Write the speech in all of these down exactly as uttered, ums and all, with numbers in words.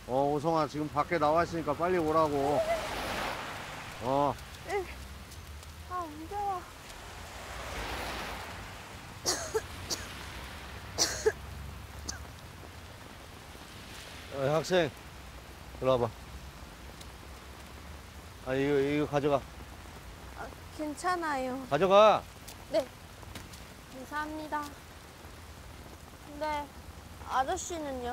어, 오성아, 지금 밖에 나와 있으니까 빨리 오라고. 어. 아, 무서워. 어, 학생, 일로 와봐. 아, 이거, 이거 가져가. 아, 괜찮아요. 가져가. 네. 감사합니다. 근데 아저씨는요?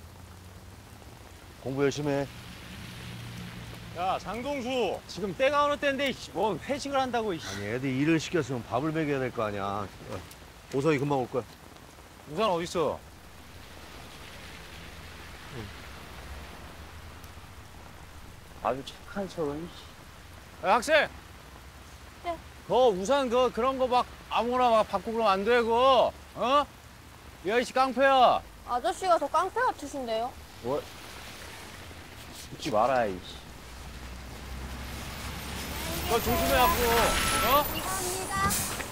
공부 열심히 해. 야, 장동수. 지금 때가 어느 때인데 뭐 회식을 한다고. 아니, 애들 일을 시켰으면 밥을 먹여야 될 거 아니야. 어, 오성이 금방 올 거야. 우산 어딨어? 아주 착한 소리. 야, 학생. 네. 너 우산 그 그런 거 막 아무거나 막 받고 그러면 안 되고. 어? 야, 이씨 깡패야. 아저씨가 더 깡패 같으신데요? 뭐? 웃지 마라, 이씨. 너 조심해갖고. 어? 감사합니다.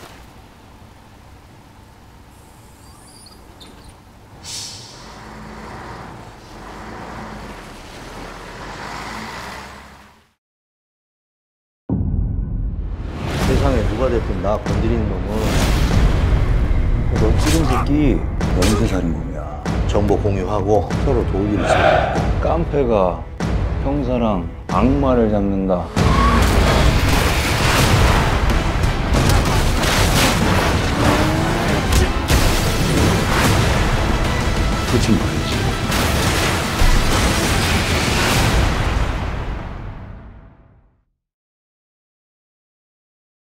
세상에 누가 됐든 나 건드리는 놈은 너 찌른 새끼 연쇄살인범이야. 정보 공유하고 서로 도우기를 써. 깡패가 형사랑 악마를 잡는다.